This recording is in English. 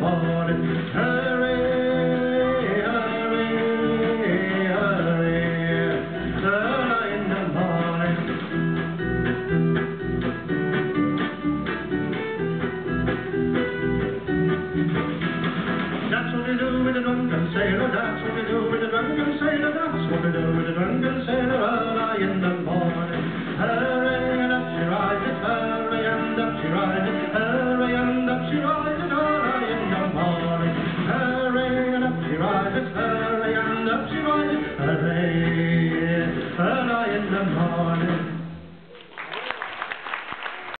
morning. Hurry, hurry, hurry, early in the morning. That's what we do with the drunken sailor, that's what we do with the drunken sailor, that's what we do with the drunken sailor early in the morning. Hurry, and up she rises, hurry, and up she rises,